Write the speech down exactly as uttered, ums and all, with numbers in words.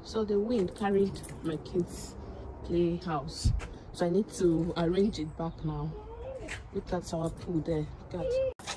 So the wind carried my kids' playhouse, so I need to arrange it back now. Look at our pool there. Look at